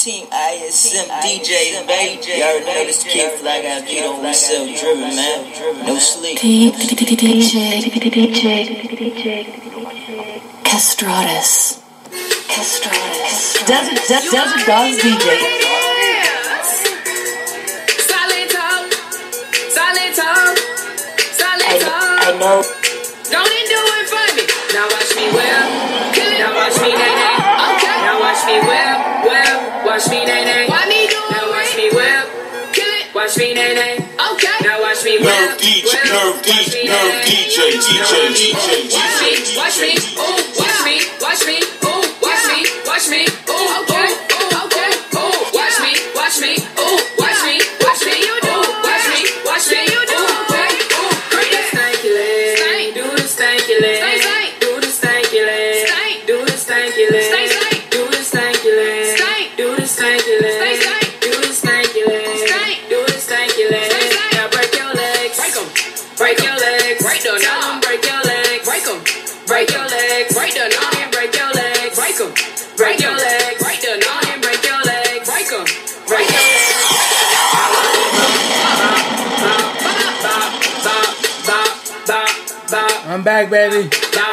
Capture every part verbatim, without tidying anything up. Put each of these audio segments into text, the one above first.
Team I S M D J, baby. You already know this kid fly got beat on we self-driven, man. No sleep. D J Castratus. Castratus. Desert, desert, desert Dogs D J. Silent talk. Silent talk. Silent talk. I know. Don't it do it for me. Now watch me well. Now watch me nay nay. Okay. Now watch me well. Well. Watch me nay nay. Why me do it? Now watch me well. Kill it. Watch me nay nay. Okay. Now watch me well. Nerve D J, Nerve D J, Nerve D J, D J, D J, D J. Watch me, ooh, watch me, watch me, ooh, watch me, watch me, ooh, okay, ooh, okay, ooh, watch me, watch me, ooh, watch me, watch me, you do, watch me, watch me, you do, okay, ooh, do the stanky leg, do the stanky leg, do the stanky leg, do the stanky leg, do the stanky leg, do the stanky leg, do the stanky leg, do the stanky leg. Now break your legs, break 'em, break your legs, break them, tell 'em break your legs, break 'em. Break your legs, break the knob and break your legs, break 'em. Break your legs, break the knob and break your legs, break 'em. Break your legs. I'm back, baby.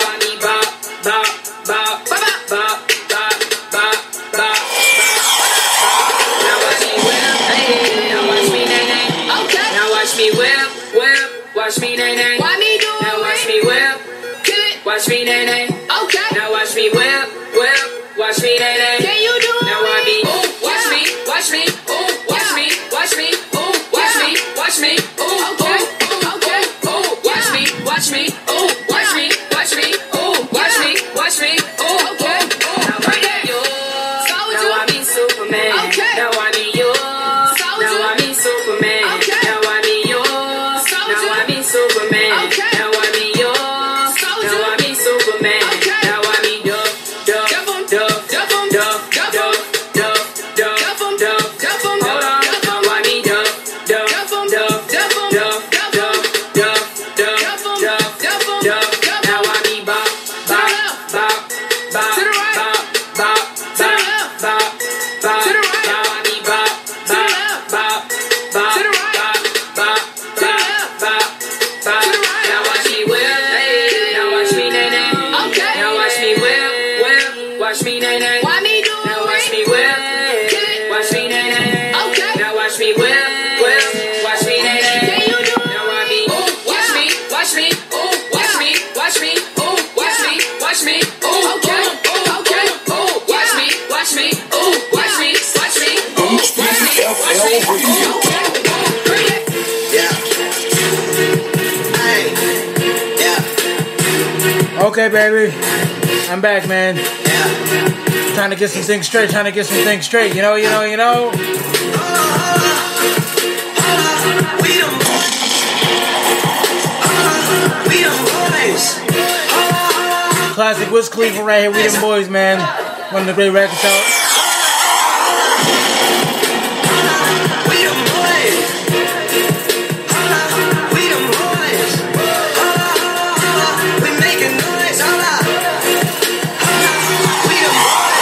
Watch me whip, whip, watch me nay nay. Why me do it? Now watch me whip, kill it. Watch me nay nay. Okay. Now watch me whip, whip, watch me nay nay. Can you do it? Now watch me, ooh, watch me, watch me, ooh, watch me, watch me, ooh, watch me, watch me, ooh, okay, ooh, okay, ooh, watch me, watch me, ooh, watch me, watch me, ooh, watch me, watch me, ooh, okay, ooh. Now I be yours. Now I be Superman. Okay. Now I be yours. Now I be Superman. Okay. Now I be yours. Now I be Superman. Okay. Now I be yours. Now I be Superman. Okay. Now I be Duff, Duff, Duff, Duff, Duff, Duff, Duff, Duff, Duff, Duff, Duff. Hold on. Now I be Duff, Duff, Duff, Duff, Duff, Duff, Duff, Duff, Duff, Duff, Duff. Now I be Bop, Bop, Bop, Bop, to the right, Bop, Bop, to the left, Bop, Bop, to the right. Now I be Bop, Bop, Bop, Bop, to the right, Bop, Bop, to the left, Bop, Bop, to the right. Now watch me whip, hey. Now watch me nay nay. Okay. Now watch me whip, whip, watch me nay nay. Why me do it? Now watch me whip, watch me nay nay. Okay. Now watch me whip, whip, watch me nay nay. Can you do it? Now watch me, ooh, watch me, watch me, ooh, watch me, watch me, ooh, watch me, watch me, ooh, okay, ooh, okay, ooh, watch me, watch me, ooh, watch me, watch me, ooh, watch me, watch me, ooh, okay, ooh, bring it. Yeah. Hey. Yeah. Okay, baby. I'm back, man. Yeah. Trying to get some things straight. Trying to get some things straight. You know, you know, you know. We them boys. We them boys. Classic Wiz Khalifa right here. We them boys, man. One of the great records out. We them boys. We them boys. We making noise. We them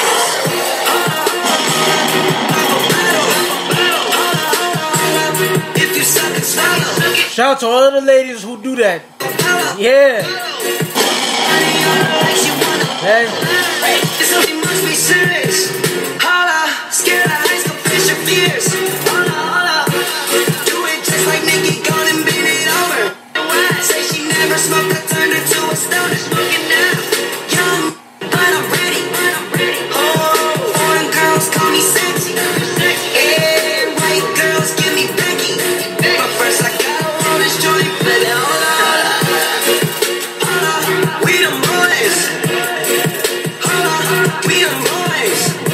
boys. If you suck and swallow. Shout out to all of the ladies who do that. Yeah. Hey. This only must be serious. Holla, scared of high school, fish your fears. Holla, holla, do it just like Nicki, gone and bend it over. Say she never smoked, I turned her to a stoner, smoking now. Young, but I'm ready. Oh, foreign girls call me sexy. And white girls give me Becky. But first I gotta roll this joint, baby. Holla, holla, holla, we them boys. We them boys.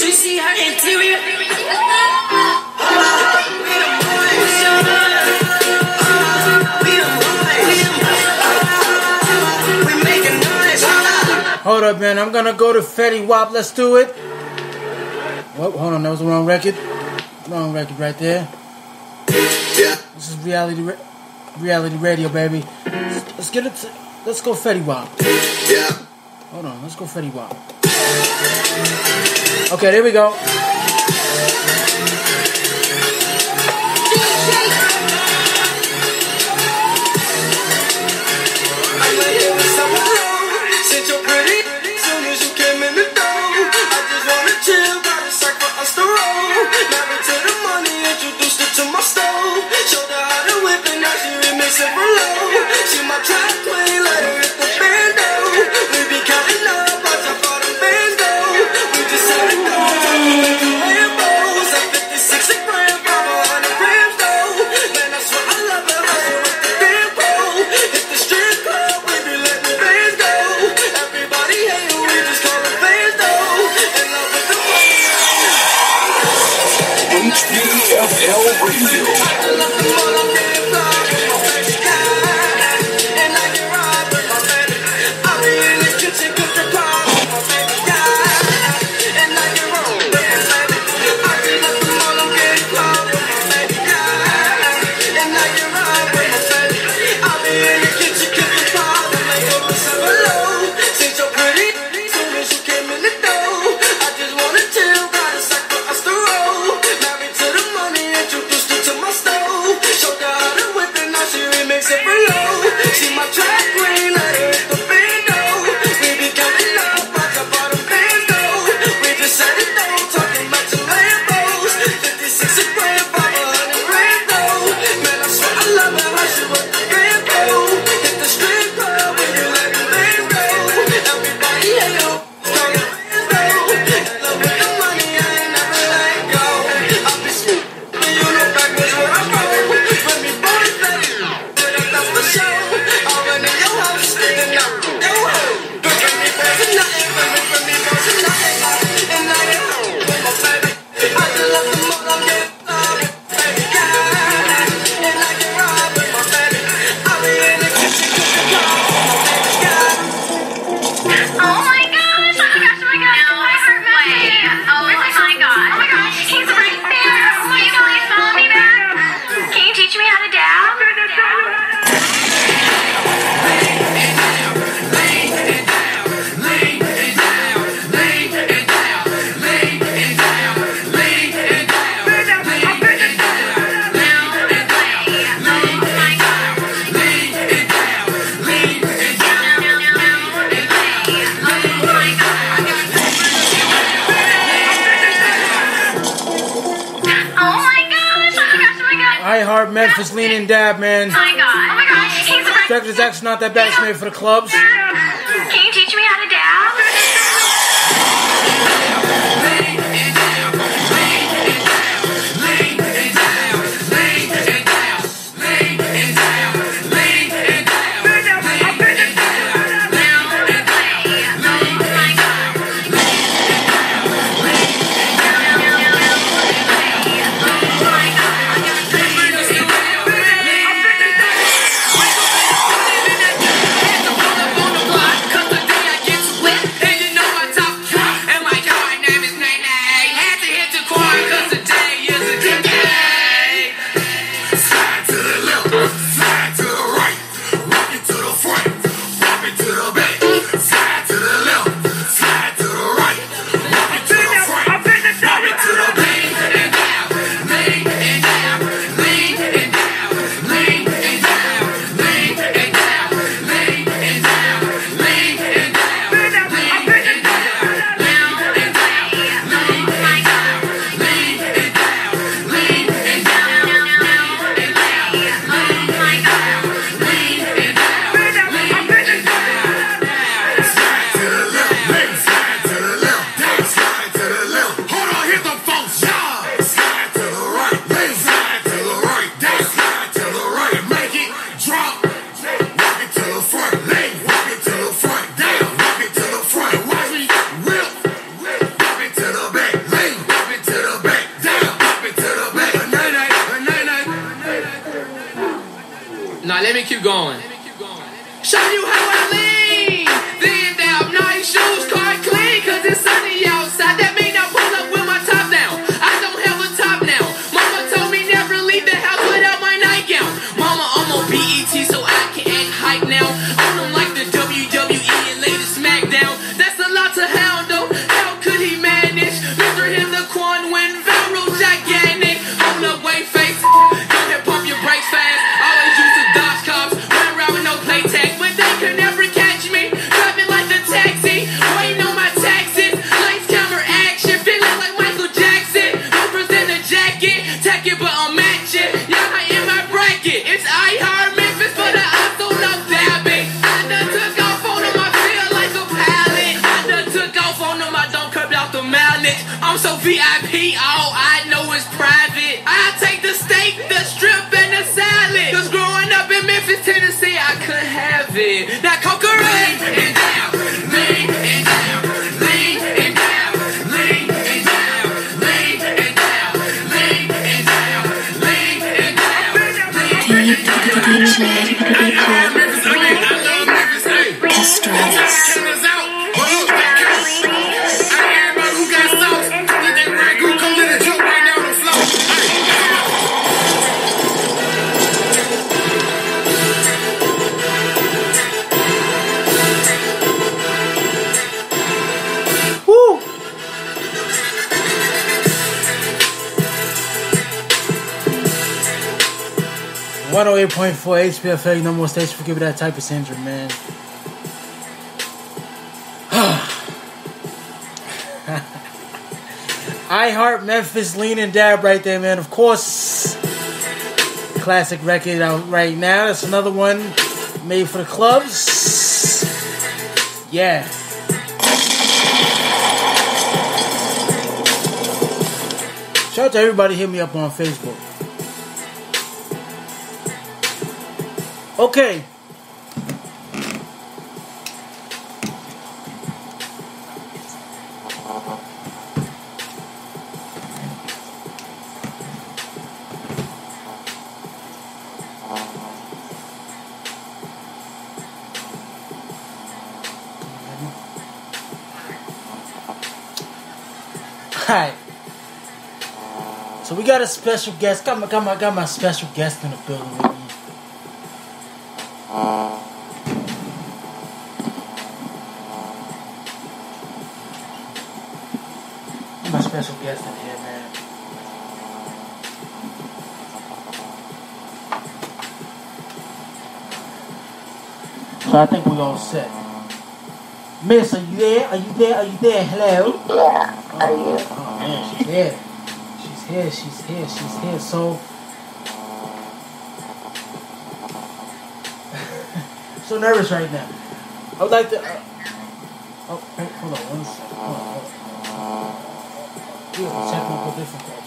So you see her interior? Hold up, man. I'm gonna go to Fetty Wap. Let's do it. Whoa, hold on. That was the wrong record. Wrong record right there. Yeah. This is reality, ra- reality radio, baby. Let's, let's get it. To, let's go Fetty Wap. Yeah. Hold on. Let's go Fetty Wap. Okay, there we go. Memphis lean and dab, man. Oh my god. Oh my gosh. He's a Record is actually not that bad. It's made for the clubs. Can you teach me how to dab? Hands up on keep going. Show you how I lean. Then down, nice shoes, car clean, cause it's sunny outside. That mean I pull up with my top down. I don't have a top now. Mama told me never leave the house without my nightgown. Mama, I'm on B E T so I can act hype now. On them like the W W E and latest SmackDown. That's a lot to handle. How could he manage? Mister him the Quan when viral gigantic. Hold up, wait, face. Go ahead, pump your brakes fast. Always use the Dodge cops. Run around with no play tag. But they could never catch me. Driving like the taxi. Waiting on my taxes. Lights, camera, action. Feeling like Michael Jackson. Numbers in the jacket. Tack it, but I'm matching. Yeah, I in my bracket. It's I Heart Memphis, but I also love dabbing. I done took off on them. I feel like a pallet. I done took off on them. I don't cut out the mileage. I'm so V I P. All I know is private. I take the steak, the strip, and the salad. Cause growing up in Memphis, Tennessee, I could have it. Now conquer it and down, lean and down, lean and down, lean and down, lean and down, lean and down, lean and down, lean and down. Castratus. Woo! one oh eight point four H P F A, no more station for giving that type of syndrome, man. I Heart Memphis, Lean and Dab right there, man. Of course, classic record out right now. That's another one made for the clubs. Yeah. Shout out to everybody hit me up on Facebook. Okay. Alright. So we got a special guest. Got my, got my, got my special guest in the building with me. Got my special guest in here, man. So I think we all set. Miss, are you there? Are you there? Are you there? Hello? Yeah, are you? Oh man, she's here. She's here, she's here, she's here. So, so nervous right now. I would like to. Uh, oh, hold, hold on one second. Hold on, hold on. We have technical difficulties.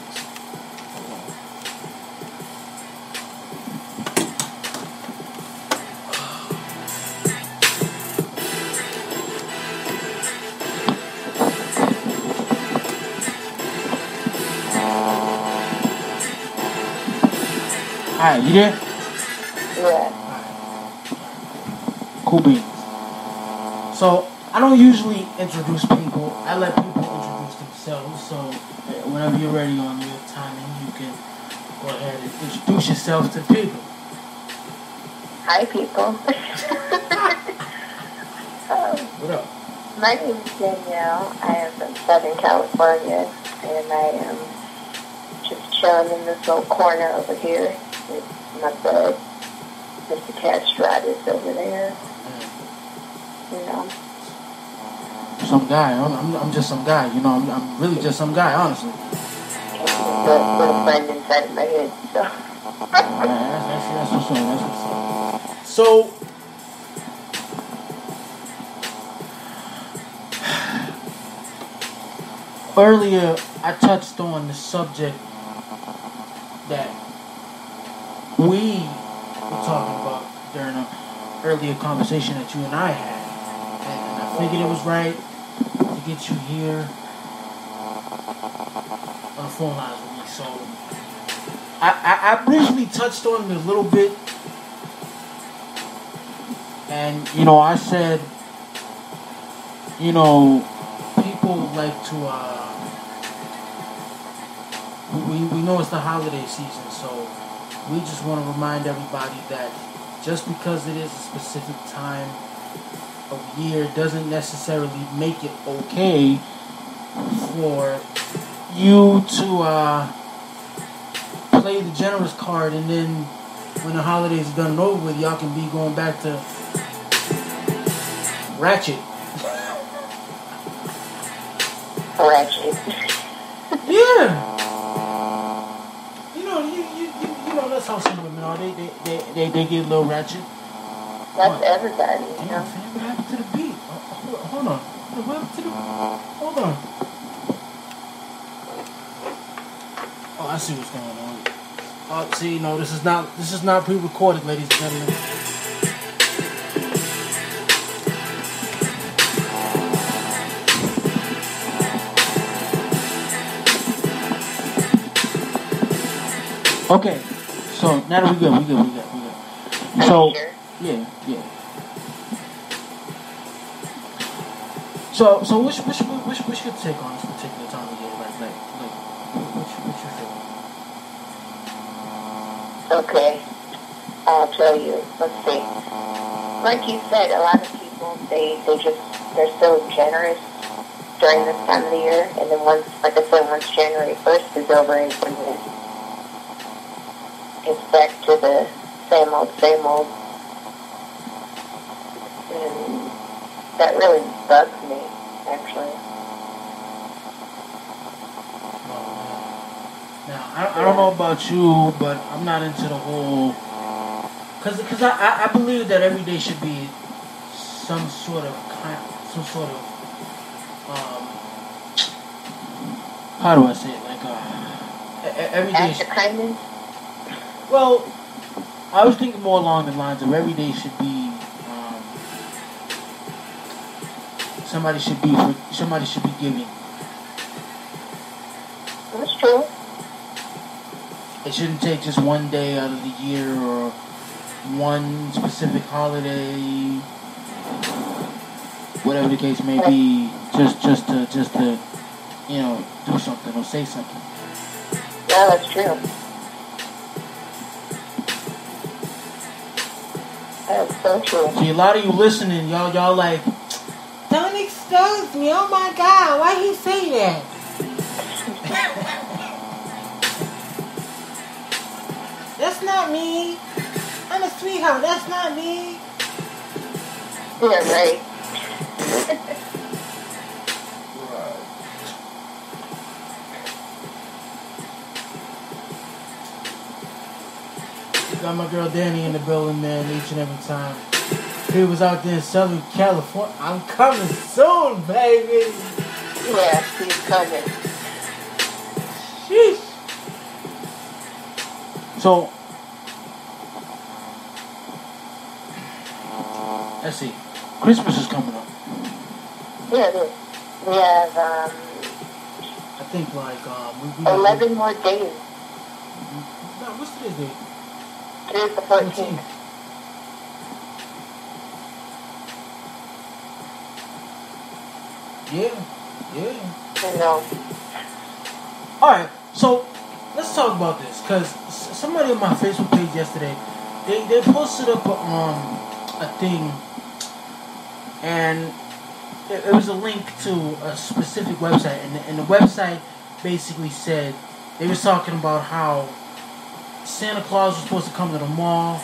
Alright, you there? Yeah. Cool beans. So, I don't usually introduce people. I let people introduce themselves. So, whenever you're ready on your timing, you can go ahead and introduce yourself to people. Hi, people. um, What up? my name is Danielle. I am from Southern California, and I am just chilling in this little corner over here with my bud, Mister Castratus over there. You know. Some guy. I'm, I'm, I'm just some guy. You know, I'm, I'm really just some guy, honestly. Little, little friend inside of my head, so. Alright, that's, that's, that's what's up. That's what's up. So, earlier I touched on the subject that we were talking about during an earlier conversation that you and I had. And I figured it was right to get you here on the phone lines with me. So I, I, I briefly touched on it a little bit And, you know, I said, you know, people like to, uh, we, we know it's the holiday season, so we just want to remind everybody that just because it is a specific time of year doesn't necessarily make it okay for you to uh, play the generous card, and then when the holidays are done and over with, y'all can be going back to ratchet. Ratchet. Yeah. You know, you, you, you, you know, that's how some women are. They, they, they, they, they get a little ratchet. That's everybody, you Damn, know. fam, what happened to the beat? Oh, hold, hold on. What happened to the... Hold on. Oh, I see what's going on. Oh, see, no, this is not, this is not pre-recorded, ladies and gentlemen. Okay, so now that we good, we good, we good, we good. So, yeah, yeah. So, so which, which, which, which your take on this particular time of year? Like, like, like, which, which you feel? Okay, I'll tell you. Let's see. Like you said, a lot of people, they, they just, they're so generous during this time of the year, and then once, like I said, once January first is over, it's, it's back to the same old, same old. And that really bugs me, actually. Now, I, I don't know about you, but I'm not into the whole... Because cause I, I, I believe that every day should be some sort of... Kind, some sort of... Um, how do I say it? Like, uh, every day... Act of kindness? Well, I was thinking more along the lines of every day should be... Um, somebody should be... Somebody should be giving. That's true. It shouldn't take just one day out of the year or one specific holiday, whatever the case may be, just just to just to you know do something or say something. Yeah, that's true. That's so true. See, a lot of you listening, y'all y'all like, don't expose me. Oh my God, why he say that? That's not me. I'm a sweetheart. That's not me. Yeah, right. Got my girl Danny in the building, man, each and every time. He was out there in Southern California. I'm coming soon, baby. Yeah, she's coming. Sheesh. So, let's see. Christmas is coming up. Yeah, it is. We have um, I think like um, we, we eleven more days. No, what's today's date? Today's the fourteenth. Yeah, yeah. I know. All right, so let's talk about this because somebody on my Facebook page yesterday, they they posted up um a thing, and it, it was a link to a specific website, and the, and the website basically said they was talking about how Santa Claus was supposed to come to the mall,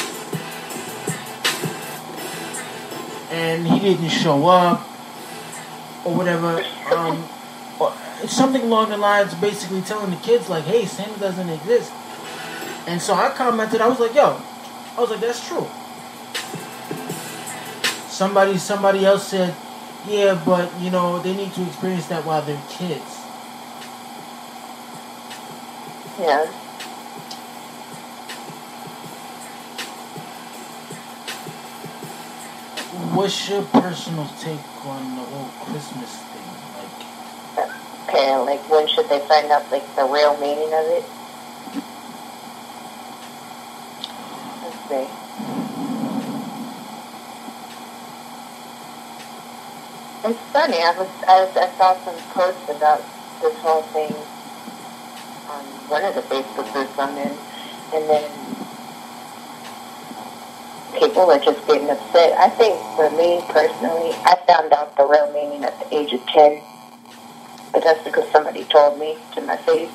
and he didn't show up, or whatever. Um, or something along the lines of basically telling the kids like, "Hey, Santa doesn't exist." And so I commented. I was like, "Yo," I was like, "That's true." Somebody, somebody else said, "Yeah, but you know, they need to experience that while they're kids." Yeah. What's your personal take on the whole Christmas thing? Like, Okay, like when should they find out like the real meaning of it? Let's see. It's funny. I was I, was, I saw some posts about this whole thing on one of the Facebook groups I'm in, and then people were just getting upset. I think for me personally, I found out the real meaning at the age of ten, but that's because somebody told me to my face.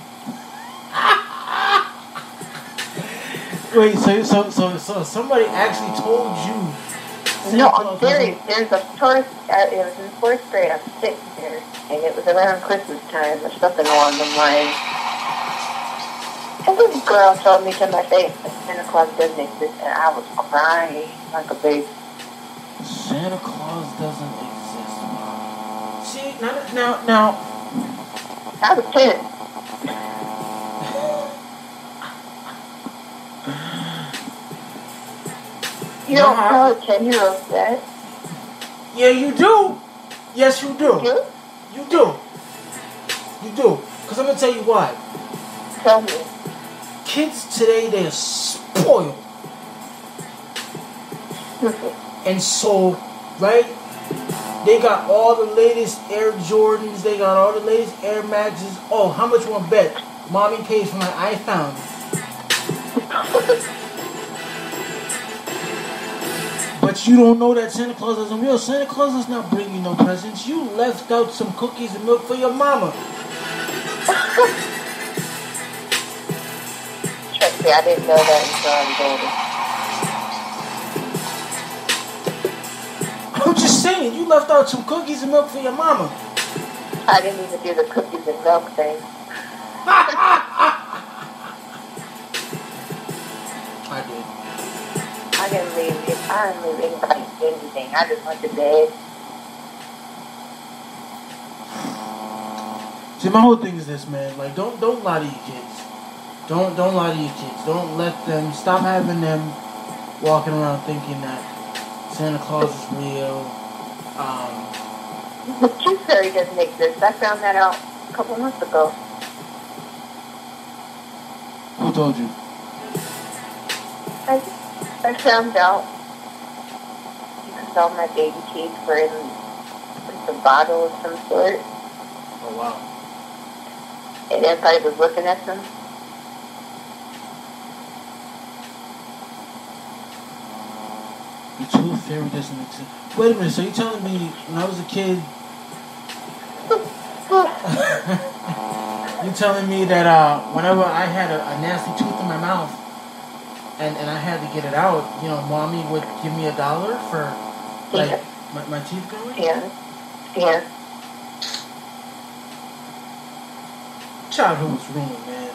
Wait, so so so so somebody actually told you? No, I'm serious. There's a first, uh, it was in fourth grade, I was sitting there, and it was around Christmas time or something along the lines. And this girl told me to my face that Santa Claus doesn't exist, and I was crying like a baby. Santa Claus doesn't exist, Mom. See, now, now, now. I was ten. You don't call a ten-year-old that? Yeah, you do. Yes, you do. You? You do. You do. Because I'm going to tell you why. Tell me. Kids today, they're spoiled. And so, right, they got all the latest Air Jordans. They got all the latest Air Maxes. Oh, how much you want to bet? Mommy paid for my iPhone. But you don't know that Santa Claus isn't real. Santa Claus does not bring you no presents. You left out some cookies and milk for your mama. Trust me, I didn't know that until I'm older. I'm just saying, you left out some cookies and milk for your mama. I didn't even do the cookies and milk thing. I did. I didn't leave it. I didn't leave anybody anything. I just went to bed. See, my whole thing is this, man. Like, don't don't lie to your kids. Don't don't lie to your kids. Don't let them stop having them walking around thinking that Santa Claus is real. Um, The tooth fairy doesn't exist. I found that out a couple months ago. who told you? I, I found out because all my baby teeth were in like a bottle of some sort, Oh wow. and everybody was looking at them. The tooth fairy doesn't exist. Wait a minute, so you're telling me when I was a kid, you're telling me that uh, whenever I had a, a nasty tooth in my mouth and, and I had to get it out, you know, mommy would give me a dollar for, like, Yeah. my, my teeth growing? Yeah. Yeah. Childhood was ruined, man.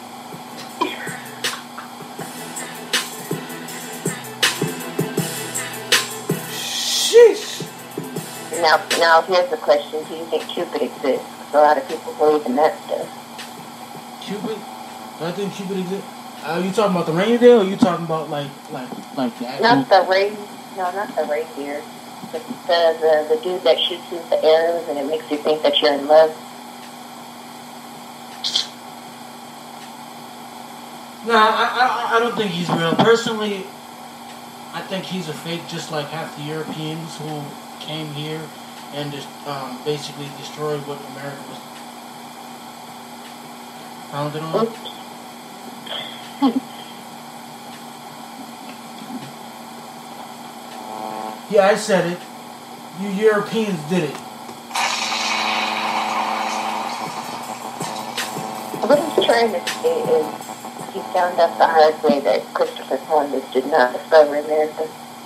Sheesh. Now, now here's the question: do you think Cupid exists? A lot of people believe in that stuff. Cupid? Do I think Cupid exists? Are you talking about the reindeer, or are you talking about like like like the actual? Not the rain. No, not the reindeer. The, the the the dude that shoots you the arrows and it makes you think that you're in love. No, I, I I don't think he's real. Personally, I think he's a fake, just like half the Europeans who came here and just um, basically destroyed what America was founded on. Yeah, I said it. You Europeans did it. What he's trying to say is he found out the hard way that Christopher Columbus did not discover America.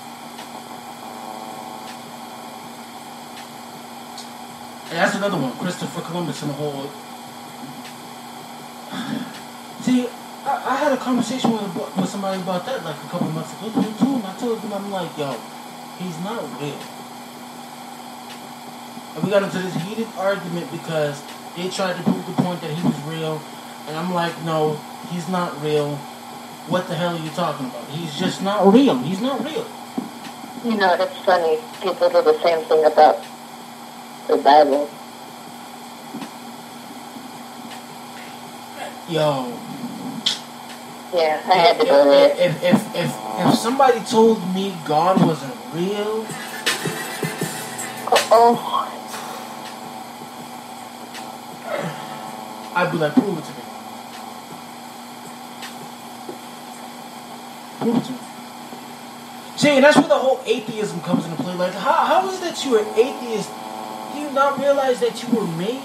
And that's another one, Christopher Columbus and the whole. See, I, I had a conversation with with somebody about that like a couple months ago too, and I told them, I'm like, yo, he's not real. And we got into this heated argument because they tried to prove the point that he was real, and I'm like, no, he's not real. What the hell are you talking about? He's just not real. He's not real. You know, that's funny. People do the same thing about the Bible. Yo. Yeah, I had to if, go there. If, if, if, if somebody told me God wasn't real, Oh, I'd be like, prove it to me. Prove it to me. See, and that's where the whole atheism comes into play. Like, how, how is it that you are atheist? Do you not realize that you were made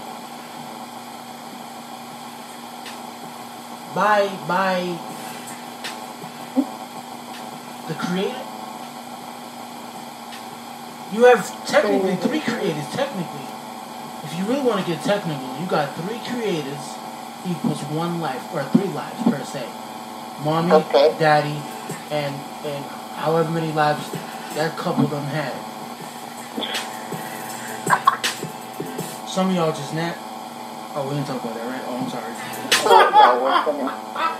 by by the Creator? You have technically three creators. Technically, if you really want to get technical, you got three creators equals one life, or three lives per se. Mommy, Okay. daddy, and and however many lives that couple done had. Some of y'all just nap. Oh, we didn't talk about that, right? Oh, I'm sorry. No, we're gonna-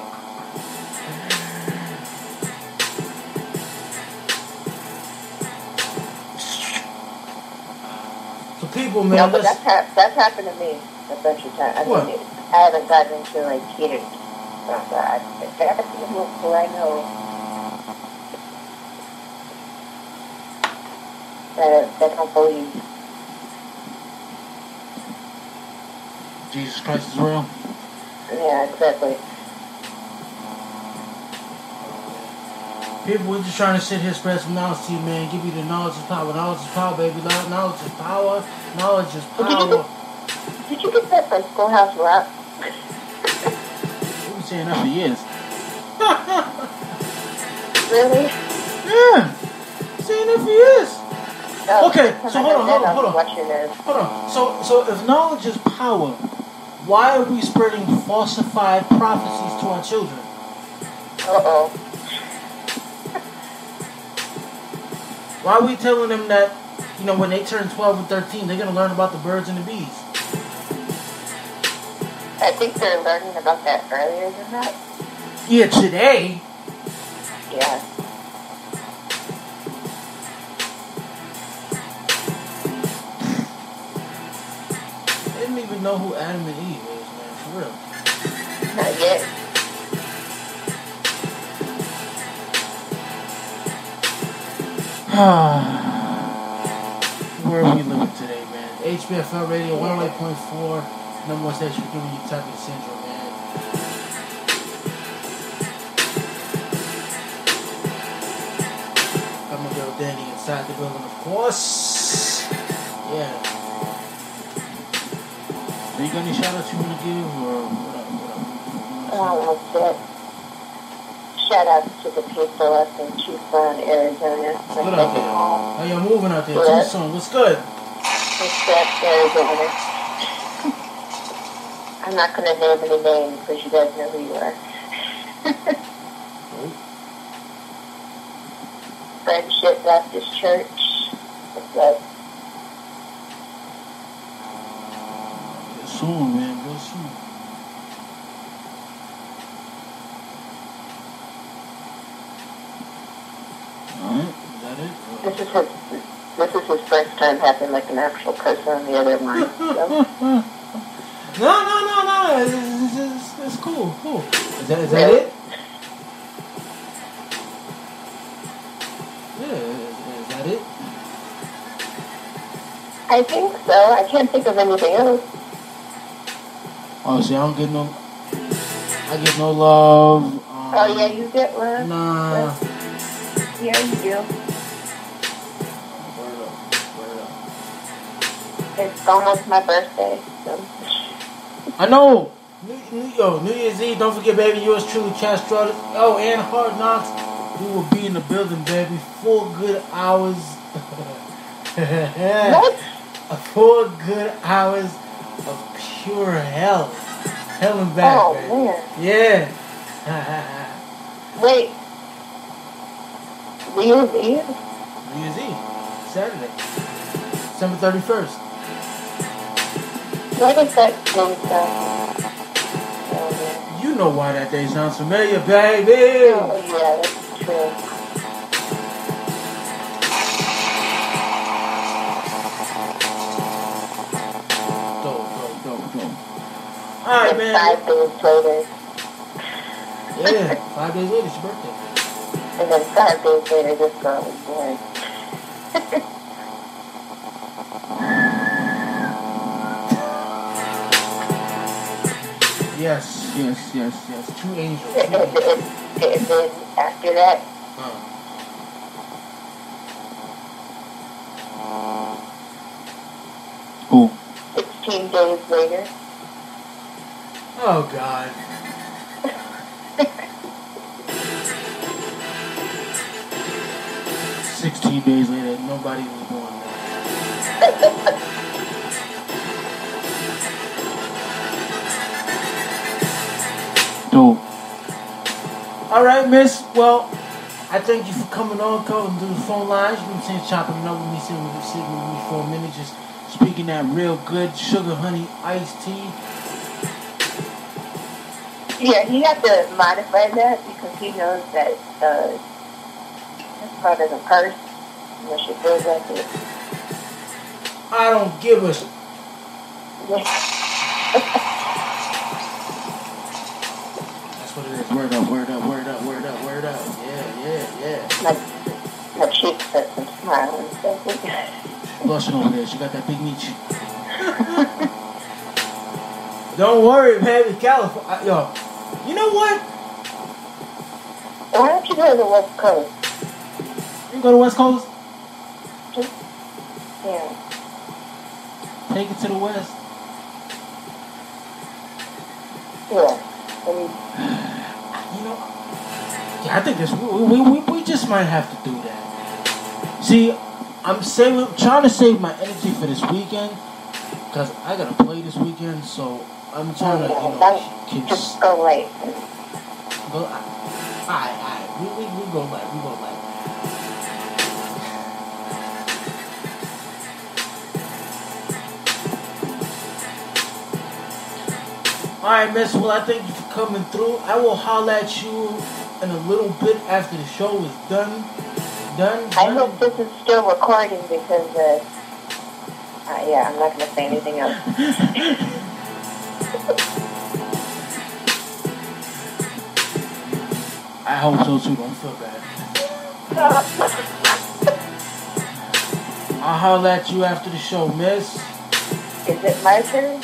So people, man, No, but let's- that's, ha- that's happened to me a bunch of times. I What? mean, I haven't gotten into like heated stuff. I, that's people who I know that, that don't believe. Jesus Christ is real. Yeah, exactly. People, we're just trying to sit here, spread some knowledge to you, man. Give you the knowledge is power. Knowledge is power, baby. Knowledge is power. Knowledge is Did you, power. get, did you get that from Schoolhouse Rock? We've been saying that for years. Really? Yeah. Saying that for years. No, Okay, because so I hold on, know hold that on, hold I on. was watching this. Hold on. So, so if knowledge is power, why are we spreading falsified prophecies to our children? Uh-oh. Why are we telling them that, you know, when they turn twelve or thirteen, they're going to learn about the birds and the bees? I think they're learning about that earlier than that. Yeah, today. Yeah. They didn't even know who Adam and Eve is, man, for real. Not yet. Where are we living today, man? H B F L Radio one oh eight point four, number one station for giving you typing syndrome, man. Got my girl Danny inside the building, of course. Yeah. So you got any shout outs you want to give, or what up? What up? Oh, that's it. Shout out to the people up in Tucson, Arizona. What's good out there? How y'all moving out there? Good. Tucson, what's good? Except Arizona. I'm not going to name any names because you guys know who you are. Friendship Baptist Church. What's up? Real soon, man. Real soon. Alright, is that it? Or- This is his, this is his first time having like an actual person on the other line. So. No, no, no, no. It's, it's, it's, it's cool, cool. Is that, is that Really? it? Yeah, is, is that it? I think so. I can't think of anything else. Oh, see, I don't get no. I get no love. Um, Oh, yeah, you get one? Nah. Yeah, you do. Word up, word up. It's almost my birthday, so. I know. New, New, yo, New Year's Eve. Don't forget, baby. Yours truly, Castro. Oh, and Hard Knocks. We will be in the building, baby. Four good hours. What? Four good hours of pure hell. Hell and back, Oh, baby. man. Yeah. Wait. New Year's Eve? New Year's Eve. Saturday. December thirty-first. What is that name sound? Oh, You know why that day sounds familiar, baby. yeah. Oh, yeah, that's true. Dope, dope, dope, dope. All right, And man. five days later. Yeah, five days later, it's your birthday. And then five days later, this girl was born. Yes, yes, yes, yes. Two angels. Two And, angels. and, and then after that, Uh. Who? sixteen days later, Oh, God. Sixteen days later, nobody was born there. Dope. All right, Miss. Well, I thank you for coming on, coming through the phone lines. You know what I'm saying? Chopping it up with me, sitting with me, sitting with me for a minute, just speaking that real good sugar honey iced tea. yeah, he had to modify that because he knows that uh, his part is a purse. When she feels like it. I don't give a. Sh- That's what it is. Word up, word up, word up, word up, word up. Yeah, yeah, yeah. My, my cheeks hurt from smiling. So Blushing over there. She got that big meat. Don't worry, baby. California. Yo, you know what? why don't you go to the West Coast? You go to West Coast? Yeah. Take it to the West. Yeah. And You know, yeah, I think this. We, we, we, we just might have to do that. See, I'm saving, trying to save my energy for this weekend because I gotta play this weekend. So I'm trying to, you know, keep, just go late. go. Alright, alright. We, we, we go light. We go light. Alright, Miss. Well, I thank you for coming through. I will holler at you in a little bit after the show is done. Done. I done. hope this is still recording because, uh, uh yeah, I'm not going to say anything else. I hope so too. Don't feel bad. I'll holler at you after the show, Miss. Is it my turn?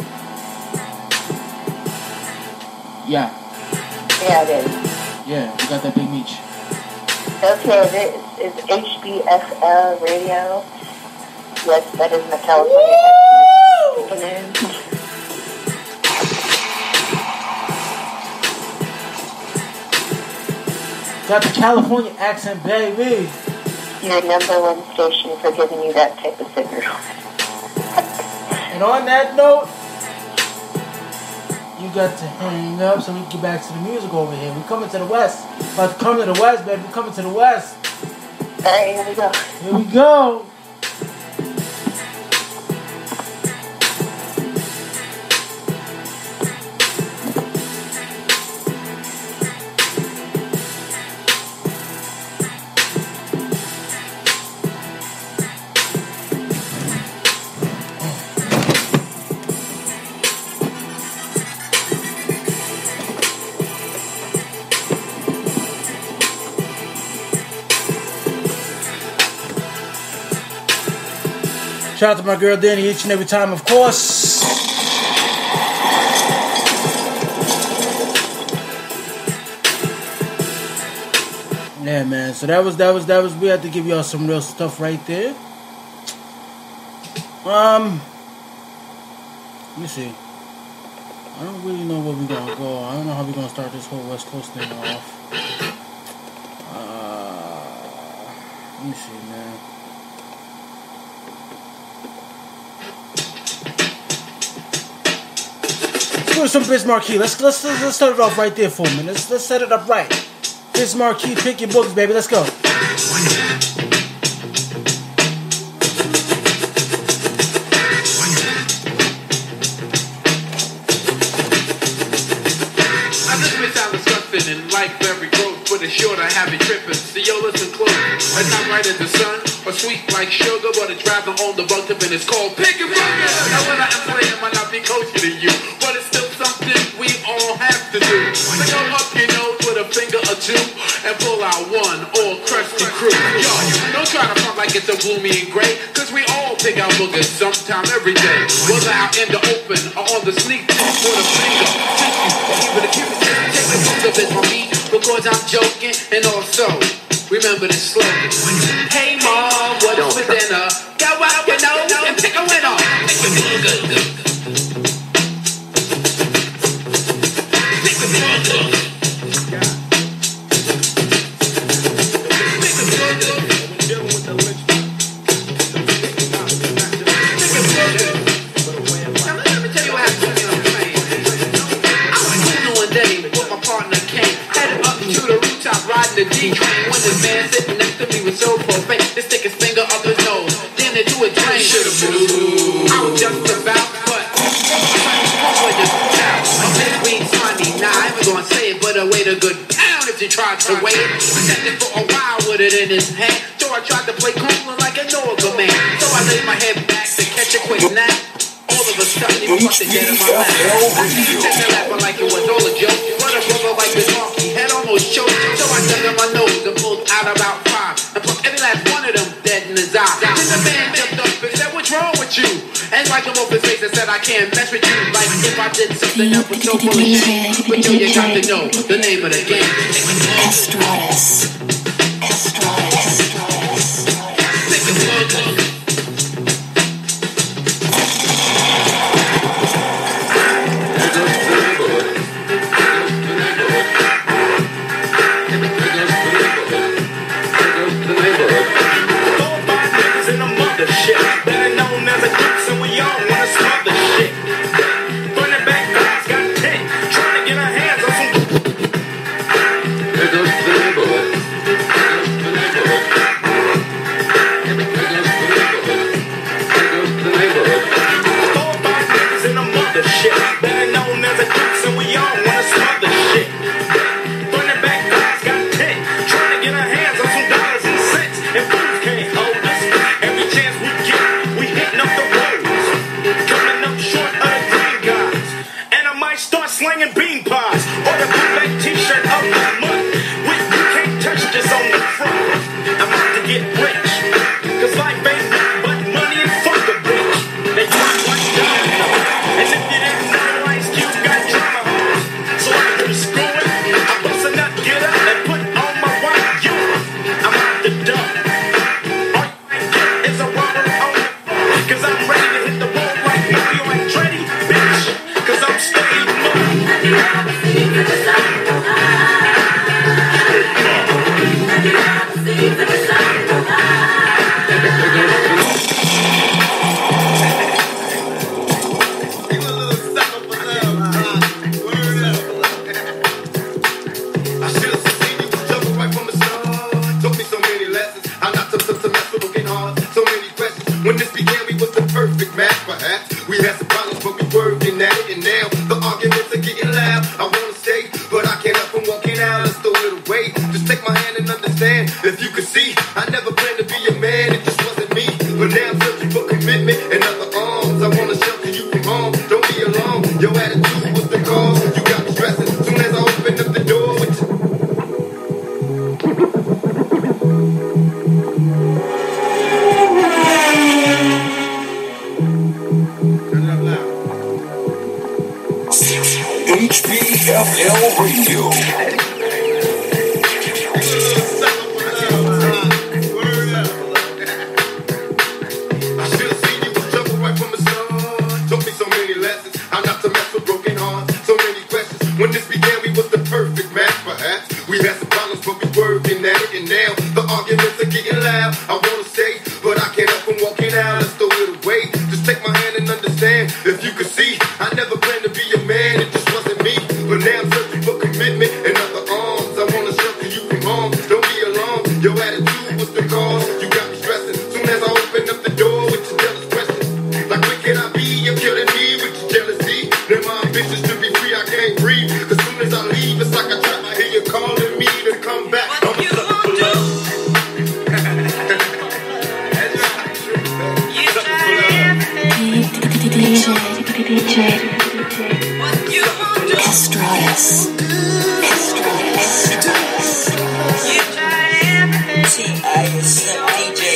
Yeah. Yeah, it is. Yeah, you got that big meat. Okay, this is H B S L Radio. Yes, that is my California accent. Got the California accent, baby. Your number one station for giving you that type of signal. And on that note, you got to hang up so we can get back to the music over here. We're coming to the West. About to come to the West, baby. We're coming to the West. Alright, here we go. Here we go. Shout out to my girl Danny each and every time, of course. Yeah, man. So that was that was that was. We had to give y'all some real stuff right there. Um, let me see. I don't really know where we gonna go. I don't know how we gonna start this whole West Coast thing off. Uh, let me see, man. Let's go to some Biz Marquee. Let's let's let's start it off right there for a minute. Let's let's set it up right. Biz Marquee, pick your books, baby. Let's go. And life very growth, but it's sure to have it tripping. So yo, listen close. It's not right as the sun, or sweet like sugar, but it's rather on the bug tip and it's called pick and burger. Now when I am playing, might not be kosher to you, but it's still something we all have to do. So go up your nose with a finger or two and pull out one all crusty crew. Yo, don't try to front like it's a gloomy and gray, cause we all pick our boogers sometime every day. Whether out in the open or on the sneak peek with a finger. Thank you, even the cupid take the food of it on me, because I'm joking. And also, remember this slogan. Hey mom, what's for dinner? Go out your nose and pick a winner. Pick a booger. Pick a booger. The G-train when this man sitting next to me was so profane. To stick his finger up his nose, then into a drain. Should've moved. I was just about, but I'm just being funny. Nah, I ain't gonna say it, but I weighed a good pound if you tried to weigh it. Sat there for a while with it in his hand. So I tried to play cool like a Northern man. So I laid my head back to catch a quick nap. All of a sudden, he fucked the dead in my lap. He said me laughing like it was all a joke. What a brother like this monkey head almost choked. So I dug in my nose and pulled out about five and put every last one of them dead in his eye. Then the man jumped up and said, "What's wrong with you?" And like him off his face and said, "I can't mess with you." Like if I did something that was so full of shame. But yo, you got to know the name of the game. Castratus. Castratus. Castratus. Shit, better known as a dude, so we all wanna smother shit. Running back guys got ten, trying to get our hands on some. There goes the neighborhood. There goes the neighborhood. Four or five niggas in a mother shit, better known as a dude, so we all wanna smother shit. Running back guys got ten, trying to get our hands on some dollars and cents, and fools can't hold us. Every chance we get, we hitting up the roads, coming up short of the green guys. And I might start slinging bean pies or the bootleg t-shirt of the month with "You Can't Touch This" on the front. I'm out to get rich, cause life ain't nothing but money and fuck a bitch. They talk like domino, and if you didn't know, Ice Cube got drama hoes. So I do the screwing, I bust a nut, get up, and put on my white unit. I'm out the dump. Cause I'm ready to hit the ball like Mario Andretti, bitch. Cause I'm staying I should've seen you was jumping right from the start. Took me so many lessons. I got to put some mess looking hard. So many questions. When this began, we was the perfect match, perhaps. We had some problems, but we working at it. And now the arguments are getting loud. I wanna stay, but I can't help from walking out. Let's throw it away. Just take my hand and understand. If you could see, I never planned to be a man. It just wasn't me. But now I'm searching for commitment and other arms. I wanna shelter you from harm. Don't be alone. Your attitude was the cause. You got me stressing. Soon as I opened up the door with you. H P F L Radio. I should've seen you was jumping right from the start. Took me so many lessons. How not to mess with broken hearts. So many questions. When this began, we was the perfect match, perhaps. We had some problems, but we working at it. And now the arguments are getting loud. I wanna stay, but I can't help from walking out. Let's throw it away. Just take my hand and understand. If you could see, I never planned to be a man. It just wasn't me. But now I'm searching for commitment and other arms. I wanna shelter you from harm. Don't be alone. Your attitude was the cause. You got me stressing. Soon as I opened up the door with your jealous questions. Like, where can I be? You're killing me with your jealousy. Now my ambitions to be free, I can't breathe. Cause soon as I leave, it's like I trap. I hear you calling me to come back. I'm a sucker for love. D J. Castratus. Castratus. T I S M D J.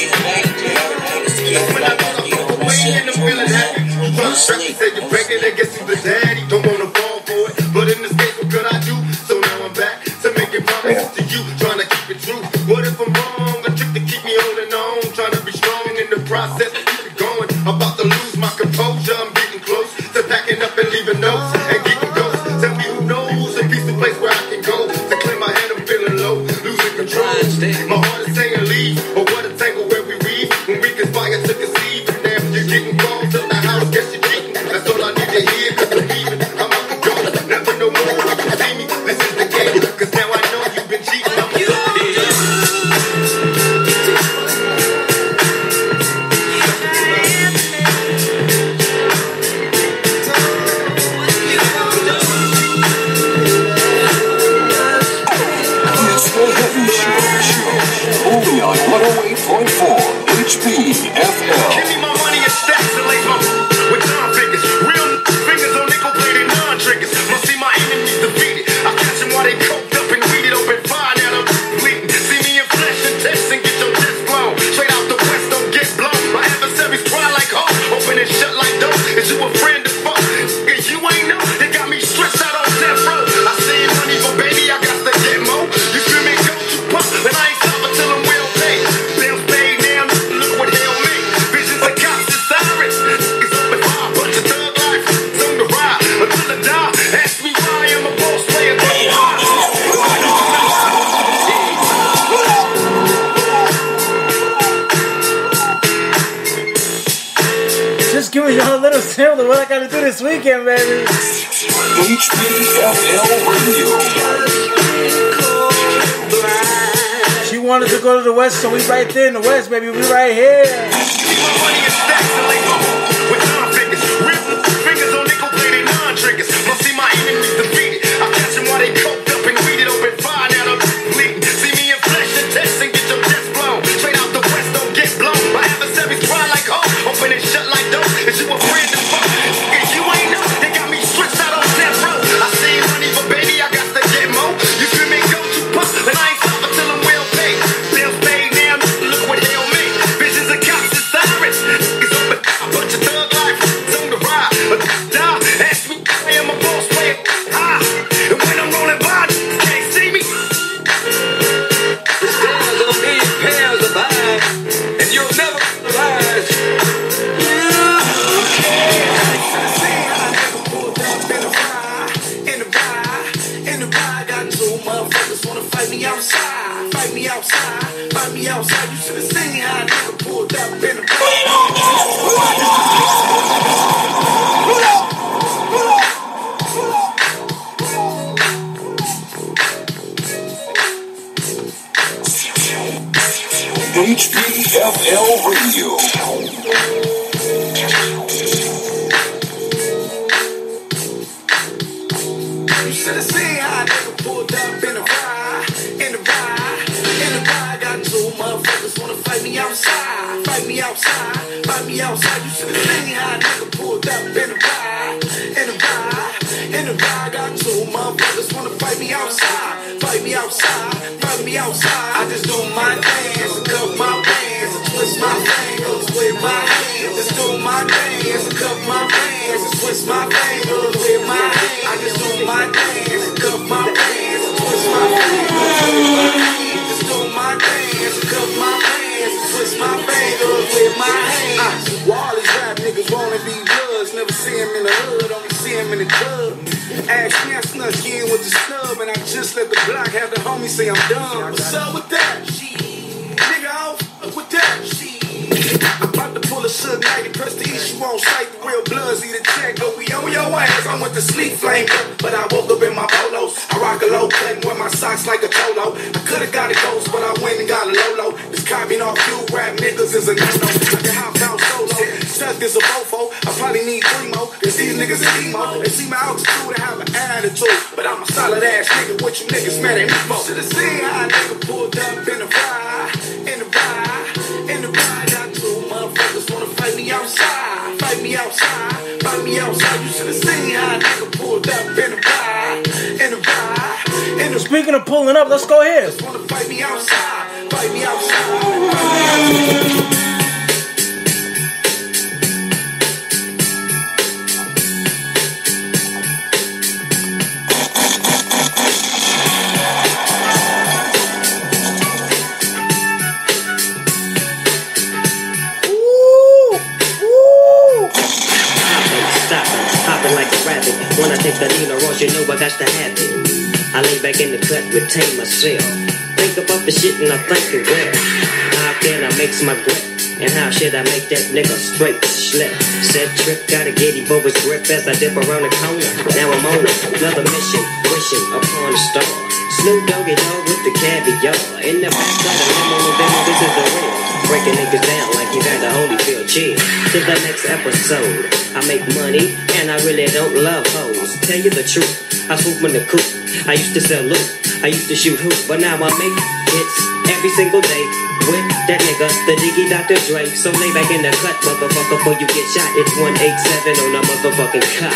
said you're pregnant, I guess he's the daddy. Don't wanna fall for it, but in this case, what could I do? So now I'm back to making promises to you, trying to keep it true. What if I'm wrong? A trick to keep me holding on, trying to be strong in the process. Keep it going. I'm about to lose my composure. I'm getting close to packing up and leaving notes and getting ghosts. Tell me who knows a peaceful place where I can go to clear my head. I'm feeling low, losing control. My heart is saying leave, but what a tangle where we weave when we conspire to conceive. And now you're getting calls to the house, guess you're cheating. That's all I need to hear, cause I'm leaving. I'm out the door, never no more you can see me. This is the game, cause now I know you've been cheating. I'm you. Only on one oh eight point four H P F L. Give me my money in stacks and lace my with John figures. Real fingers on nickel plated non-triggers. Must see my enemies defeated. I catch them while they coked up and weeded. Open fire, now I'm bleeding. See me in flesh and test and get your chest blown. Straight out the west, don't get blown. My adversaries cry like hoes. Open and shut like doors. Is you a friend of fuck? If you ain't know, they got me stressed out on death row. I say money, but baby, I got to get more. You feel me? Go to pump, and I ain't stopping till I'm well paid. Bills paid now, look what hell made. Visions of cops and sirens. It's open fire, bunch of thug life. It's on the ride until I die. Ask me why I'm a boss player. Just giving y'all a little sample of what I gotta do this weekend, baby. H P F L Radio. She wanted to go to the west, so we right there in the west, baby. We right here. With non-figures, real fingers on nickel plated non-triggers. Must see my enemies defeated. I catch them while they coked up and weeded. Open fire, now I'm bleeding. See me in flesh and test and get your chest blown. Straight out the west, don't get blown. My adversaries cry like hoes. Open and shut like doors. Is you a friend of fuck? If you ain't know, they got me stretched out on death row. I see money, but baby, I got to get more. You feel me? Go to pump, and I ain't stopping till I'm well paid. Bills paid now, look what hell made. Visions of cops and sirens. It's open, a bunch of thug life. It's on the ride, but die. Ask me, I am a boss player. Ah, and when I'm rolling by, you can't see me. The stars on these pairs of eyes, and you'll never realize. Fight me outside, fight me outside, fight me outside. You should have seen how a nigga pulled up in the H P F L Radio. You should have seen how a nigga pulled up in the ride, in the ride, in the ride. Got two motherfuckers wanna fight me outside, fight me outside, fight me outside. You should have seen how a nigga pulled up in the ride, in the ride, in the ride. Got two motherfuckers wanna fight me outside, fight me outside, fight me outside. I just do my dance, cup my pants, and twist my fingers with my hands. Just do my dance, cup my pants, and twist my fingers with my hands. I just do my dance, cup my pants, and twist my fingers with my hands. Just do my dance, cup my pants, and twist my fingers with my hands. Well, all these rap niggas wanna be bloods, never see him in the hood, only see him in the club. Ask me, I snuck in with the snub, and I just let the block have the homie say I'm done. What's up with that? Nigga, I don't fuck with that. I'm about to pull a Suge Knight, press the issue on sight. The real bloods eat a check, go we on your ass. I went to sleep flame, but I woke up in my polos. I rock a low cut and wear my socks like a cholo. I could've got a ghost, but I went and got a Lolo. This copying off you rap niggas is a no-no. I can hop out solo, stuck as a fofo. I probably need three more, cause these niggas is emo. They see my altitude and have an attitude, but I'm a solid ass nigga. What you niggas mad at me for? Should've seen how a nigga pulled up in the ride, in the ride, in the ride. Got two motherfuckers wanna fight me outside, fight me outside, fight me outside. You should've seen how a nigga pulled up in the ride, in the ride, in the. Speaking of pulling up, let's go here. Wanna fight me outside, fight me outside, fight me outside. I lay back in the cut, retain myself. Think about the shit and I think it well. How can I make my grip? And how should I make that nigga straight slip? Said trip, gotta get him over his grip as I dip around the corner. Now I'm on another mission, wishing upon a star. Snoop Doggy Dogg with the caviar. In the back of the limo, then this is the real. Breaking niggas down like you got the Holyfield chill. Till the next episode, I make money and I really don't love hoes. Tell you the truth, I swoop in the coop. I used to sell loot, I used to shoot hoop, but now I make hits every single day with that nigga, the Diggy Doctor Dre. So lay back in the cut, motherfucker, before you get shot. It's one eighty-seven on a motherfucking cut.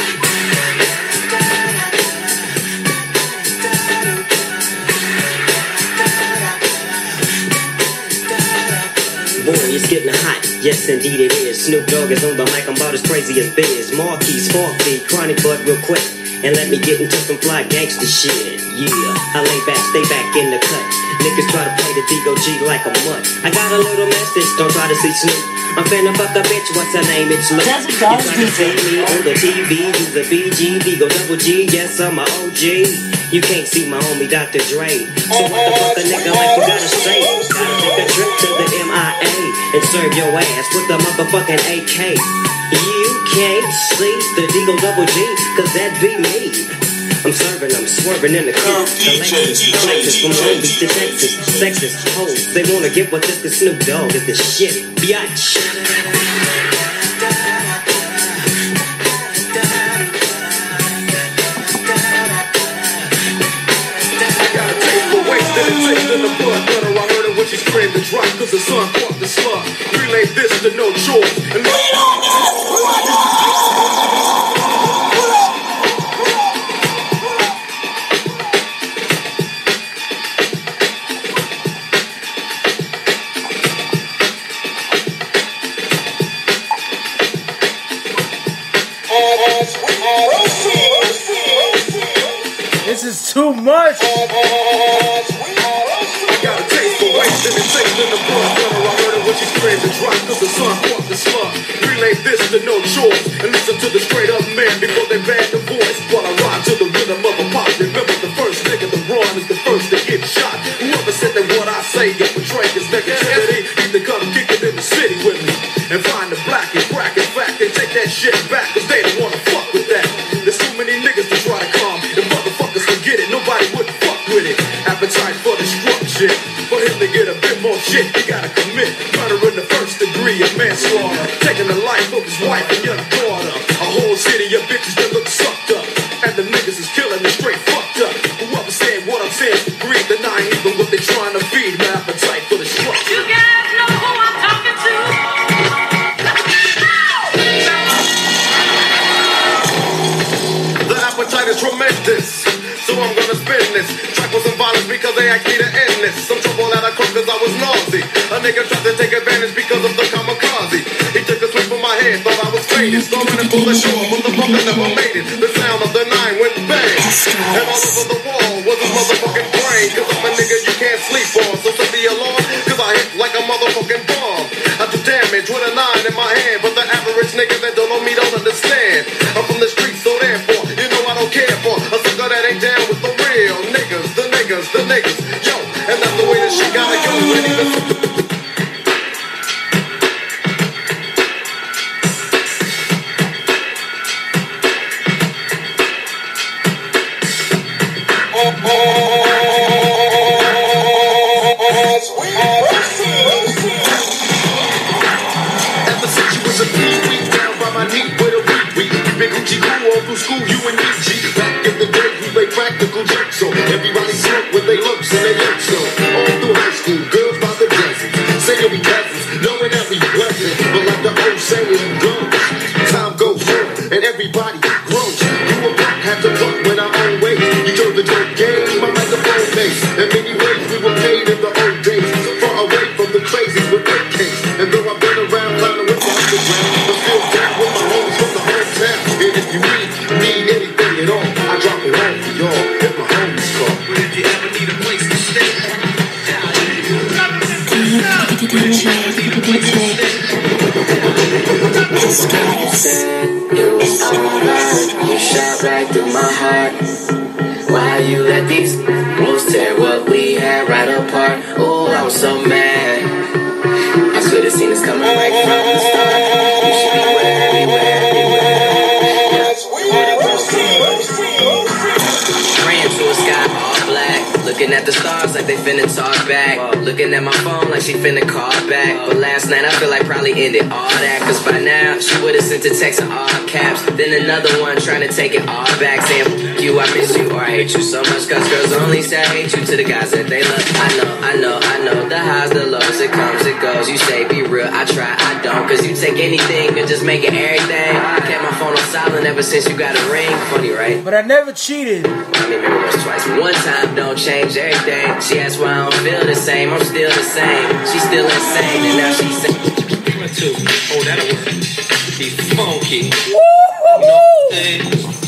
Boy, it's getting hot, yes indeed it is. Snoop Dogg is on the mic, I'm about as crazy as Biz. Marquis, Sparky, Chronic Bud real quick. And let me get into some fly gangster shit. Yeah, I lay back, stay back in the cut. Niggas try to play the D O G like a mutt. I got a little message, don't try to see Snoop. I'm finna fuck a bitch, what's her name? It's Luke. You try to see me on the T V, use the B G, D go double G, yes I'm a O G. You can't see my homie Doctor Dre. So what the fuck a nigga like you gotta say? Gotta take a trip to the M I A and serve your ass with the motherfucking A K. You can't see the D go double G, cause that be me. I'm serving, I'm swerving in the car. Collectors, collectors from Long Beach to Texas. Sexist hoes, they wanna get what this cause Snoop Dogg is the shit. Biatch. Then it takes in the blood gutter. I heard it when she screamed and dropped cause the son caught the slug. Relay this to no choice. And this is too much. got a taste for waste and it takes in the blood gutter. I heard it when she screamed and dropped cause the son caught the slug. Relay this to no choice and listen to the straight up man before they ban the voice. While I ride to the rhythm of a pop. Remember the first nigga to run is the first to get shot. Whoever said that what I say is portray is negativity, need to come kick it in the city with me and find the black and crack. In fact, they take that shit back cause they don't wanna fuck with that. There's so many niggas to try to come. If motherfuckers forget it, nobody would fuck with it. Appetite for destruction. For him to get a bit more shit, he gotta commit murder in the first degree of manslaughter, taking the life of his wife and young daughter. A whole city of bitches that look sucked up, and the niggas is killing it straight fucked up. Whoever said what I'm saying for greed, denying even what they're trying to feed. My appetite for destruction. You guys know who I'm talking to. The appetite is tremendous, so I'm gonna spin this track with some violence because they asked me to end this. Some trouble that I cooked cause I was nauseous. A nigga tried to take advantage because of the kamikaze. He took a swing from my head, thought I was faded. Storming and full of shore, but the fucker never made it. The sound of the nine went bang, and all over the wall was a motherfucking brain. Cause I'm a nigga you can't sleep on, so set the alarm, cause I hit like a motherfucking bomb. I do damage with a nine in my hand, but the average nigga that don't know me don't understand. I'm from the streets, so therefore, you know I don't care for a sucker that ain't down with the real niggas, the niggas, the niggas, yo, and that's the way this shit gotta go. And even school, you and me, G. Back in the day, we made practical jokes, so everybody smoke with they looks and they look so. All through high school, girls by the dozens, saying we cousins, knowing every blessing. But like the old saying goes, time goes on and everybody grows. You a punk, had to fuck when our own way. You chose the dope game, my microphone makes. In many ways, we were paid in the old days, far away from the crazies with their case. And though I've been around, climbing with the underground, but still down with my homies from the hometown. And if you need need anything at all, I drop it on for y'all. Hit my homies call. But if you ever need a place to stay, you shot right through my heart. Why these rules tear what we had right apart. Oh, I was so mad. I could have seen this coming right from the start. You should beware, beware, beware. Ran to a sky all black, looking at the stars like they finna talk back. Looking at my phone like she finna call back. But last night I feel like probably ended all that. Cause by now she would've sent a text in all caps. Then another one trying to take it all back, saying F you, I miss you, or I hate you so much. Cause girls only say I hate you to the guys that they love. I know, I know, I know, the highs, the lows, it comes, it goes. You say be real, I try, I don't. Cause you take anything and just make it everything. I kept my phone on silent ever since you got a ring. Funny, right? But I never cheated. I mean, maybe it was twice. One time don't change everything. She asked why I don't feel the same. I'm still the same. She's still insane, and now she's saying, two. Oh, that'll work. Be funky. Woo! You know what I'm saying?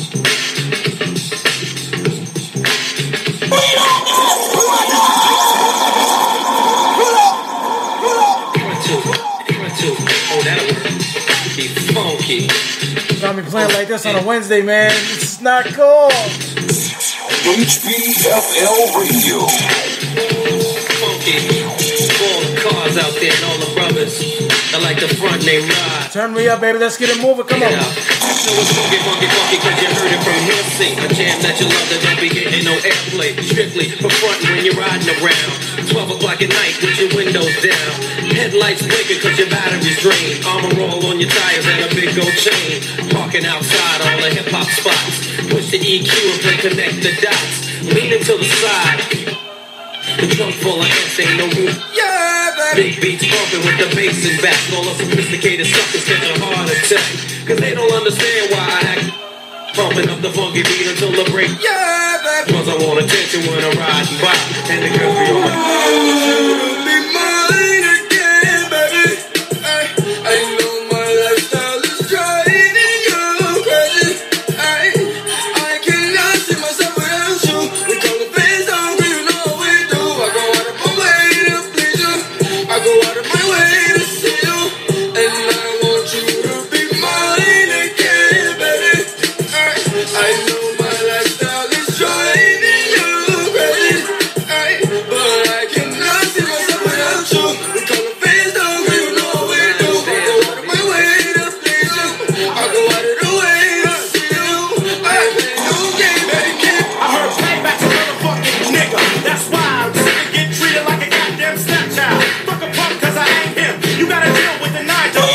Two. Two. Oh, that'll work. Be funky. Got me playing like this on a Wednesday, man. It's not cool. H P F L Radio. Funky. All the cars out there and all the brothers. I like the front they ride. Turn me up, baby. Let's get it moving. Come Yeah. on. So it's funky, funky, funky, cause you heard it from hearsay. A jam that you love that don't be getting no airplay. Strictly for front when you're riding around. twelve o'clock at night with your windows down. Headlights blinking cause your battery's drained. Armor roll on your tires and a big gold chain. Parking outside all the hip hop spots. Push the E Q and play connect the dots. Leaning to the side. The trunk full of ants ain't no room. Yeah, baby. Big beats bumping with the bass and back. All the sophisticated suckers catch a heart attack. Cause they don't understand why I act. Pumping up the funky beat until the break. Yeah, baby. Cause I want attention when I'm riding by. And the girls be like, be mine again, baby. I, I know my lifestyle is driving you crazy. I, I cannot see myself without you. We call it face down, you know we do. I go out of my way to please you. I go out of my way to see you. And I want you to be mine again, baby. I, I know my lifestyle is driving you crazy. I, but I cannot see myself without you. We call it face down, you know we do. I go out of my way to please you. I go out of the way to see you. I play no game, baby. I heard payback's a motherfucking nigga. That's why I'm sick of getting treated like a goddamn stepchild. Fuck a punk cause I ain't him. You gotta deal with the nine to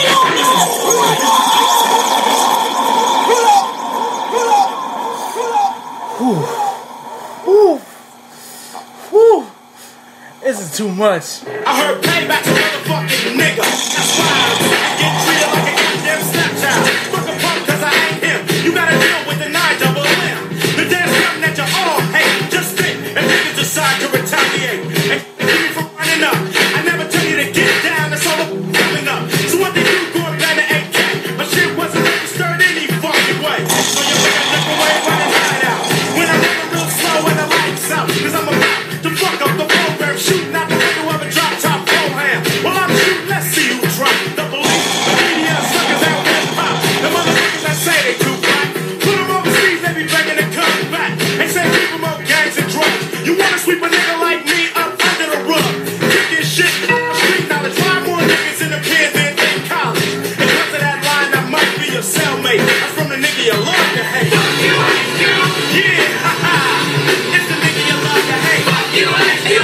Whew. Whew. Whew. This is too much. I heard payback's a motherfucking nigga. That's why I'm sick of getting treated like a goddamn stepchild. Fuck a punk cause I ain't him. You gotta deal with the nine double M. The damn something that you all hate. Just think and niggas decide to retaliate. And keep me from running up. I never tell you to get down. That's all I'm coming up. So what they do going down to A K. My shit wasn't registered any fucking way. So you better look away when the night out. When I run real slow and the lights out. Cause I'm about to fuck up the program. Shooting out the window of a drop top program. Well, I'm shooting, let's see who drop. The police, the media, suckers out there pop. The motherfuckers that say they too black. Put them overseas, they be begging to come back. They say keep them up gangs and drugs. You wanna sweep a nigga like me up under the rug. Kicking shit on the street knowledge. Five more niggas in the pen than in college. And because of that line, I might be your cellmate. I'm from the nigga you love to hate. Fuck you, ain't you? Yeah, haha. It's the nigga you love to hate. Fuck you, ain't you?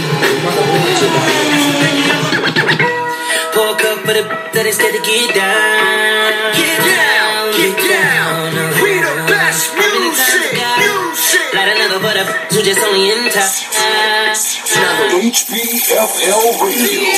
pour a cup for the that is scared to get down. Get down, get down. We the best music, music. Light another for the who just only in time. H P F L Radio.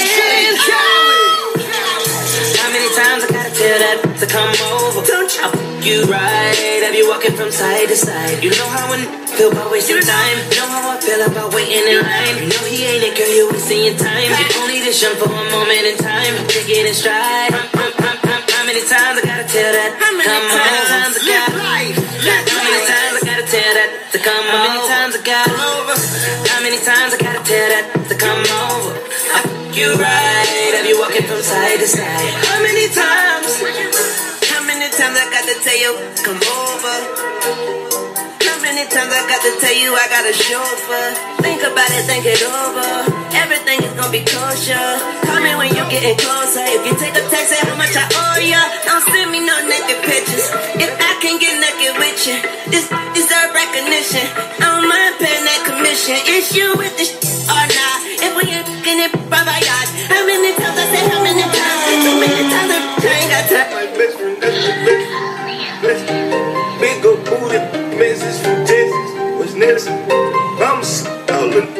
How many times I gotta tell that to come over? Don't you? You right, have you walking from side to side? You know how when feel about wasting time. You know how I feel about waiting in line. You know he ain't a girl, you wasting your time. You only this young for a moment in time. Take it in stride. How many times I gotta tell that? How many come times I gotta life? How many times I gotta tell that to come over? How many times I gotta over? How many times I gotta tell that to come over? You right, have you walking from side to side? How many times? How many times I got to tell you come over? How many times I got to tell you I got a chauffeur? Think about it, think it over. Everything is gonna be kosher. Call me when you getting closer. If you take a text, say how much I owe ya. Don't send me no naked pictures. If I can get naked with you, this deserve recognition. I don't mind paying that commission. It's you with this or not. If we ain't getting it, bye bye yard. How many times I say how many times? Too many times I ain't got time. My best friend, that's the best friend. Best friend. Big old booty, message from Texas. What's next? I'm stolen.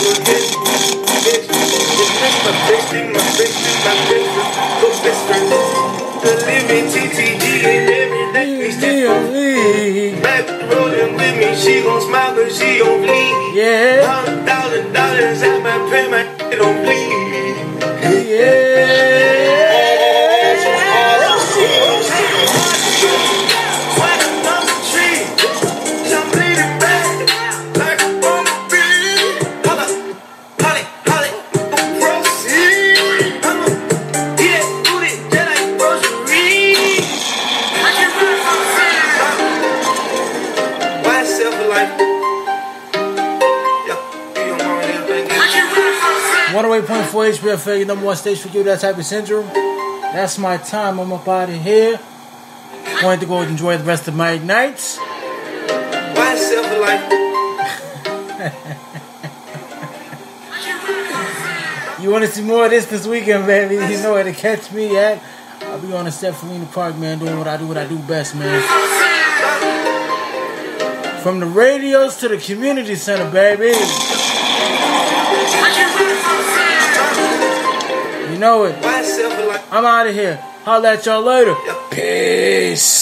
My bestie, my bestie, my bestie, go best friend. The living T T G and everything we still back rolling with me, she gon' smile cause she gon' bleed. Yeah. Hundred thousand dollars out my pay, my shit don't bleed. Yeah. one oh eight point four H B F A, your number one station for you, that type of syndrome. That's my time. I'm up out of here. Going to go enjoy the rest of my nights. Why self life? You want to see more of this this weekend, baby? You know where to catch me at. I'll be on the set for Lena Park, man, doing what I do, what I do best, man. From the radios to the community center, baby. You know it. I'm out of here. Holla at y'all later. Peace.